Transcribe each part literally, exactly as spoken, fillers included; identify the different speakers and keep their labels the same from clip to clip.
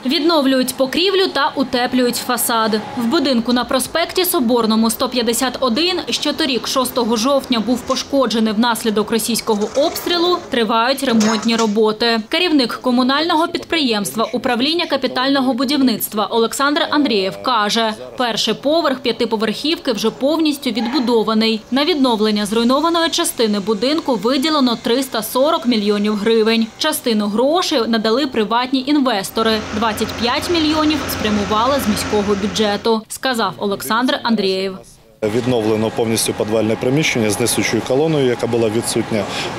Speaker 1: Відновлюють покрівлю та утеплюють фасад. В будинку на проспекті Соборному сто п'ятдесят один, що торік шостого жовтня був пошкоджений внаслідок російського обстрілу, тривають ремонтні роботи. Керівник комунального підприємства управління капітального будівництва Олександр Андрієв каже, перший поверх п'ятиповерхівки вже повністю відбудований. На відновлення зруйнованої частини будинку виділено триста сорок мільйонів гривень. Частину грошей надали приватні інвестори. двадцять п'ять мільйонів спрямували з міського бюджету, сказав Олександр Андрієв.
Speaker 2: Відновлено повністю підвальне приміщення з несучою колоною, яка була відсутня.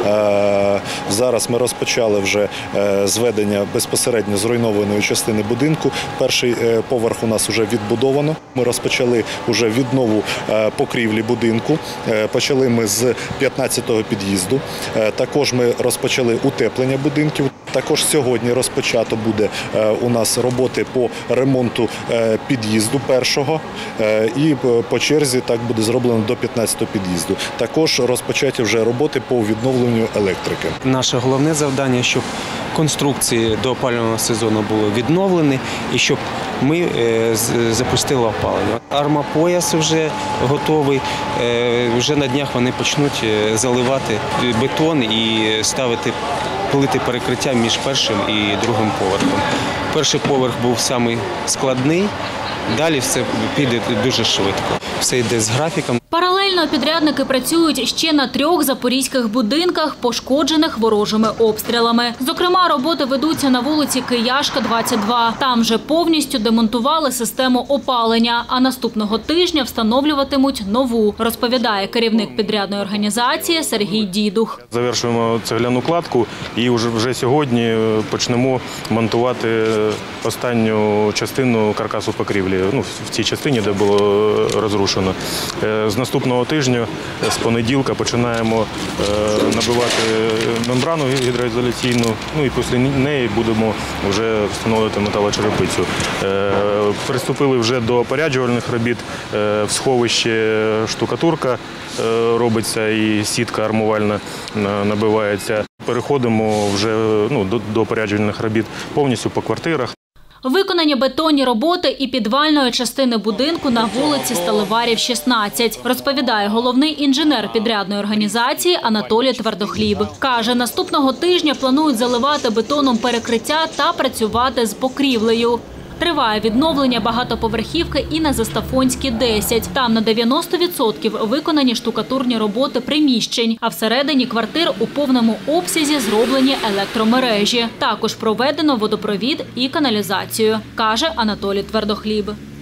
Speaker 2: Зараз ми розпочали вже зведення безпосередньо зруйнованої частини будинку. Перший поверх у нас вже відбудовано. Ми розпочали вже віднову покрівлі будинку. Почали ми з п'ятнадцятого під'їзду. Також ми розпочали утеплення будинків. Також сьогодні розпочато буде у нас роботи по ремонту під'їзду першого і по черзі так буде зроблено до п'ятнадцятого під'їзду. Також розпочаті вже роботи по відновленню електрики.
Speaker 3: Наше головне завдання, щоб конструкції до опалювального сезону були відновлені і щоб ми запустили опалення. Армопояс вже готовий, вже на днях вони почнуть заливати бетон і ставити плити перекриття між першим і другим поверхом. Перший поверх був самий складний, далі все піде дуже швидко. Все йде з графіком.
Speaker 1: Паралельно підрядники працюють ще на трьох запорізьких будинках, пошкоджених ворожими обстрілами. Зокрема, роботи ведуться на вулиці Кияшка, двадцять два. Там вже повністю демонтували систему опалення, а наступного тижня встановлюватимуть нову, розповідає керівник підрядної організації Сергій Дідух.
Speaker 4: Завершуємо цегляну кладку і вже, вже сьогодні почнемо монтувати останню частину каркасу покрівлі, ну, в цій частині, де було розрушено. З наступного тижня, з понеділка, починаємо набивати мембрану гідроізоляційну, ну і після неї будемо вже встановлювати металочерепицю. Приступили вже до опоряджувальних робіт, в сховищі штукатурка робиться і сітка армувальна набивається. Переходимо вже ну, до, до опоряджувальних робіт повністю по квартирах.
Speaker 1: Виконані бетонні роботи і підвальної частини будинку на вулиці Сталеварів, шістнадцять, розповідає головний інженер підрядної організації Анатолій Твердохліб. Каже, наступного тижня планують заливати бетоном перекриття та працювати з покрівлею. Триває відновлення багатоповерхівки і на Застафонській, десять. Там на дев'яносто відсотків виконані штукатурні роботи приміщень, а всередині квартир у повному обсязі зроблені електромережі. Також проведено водопровід і каналізацію, каже Анатолій Твердохліб.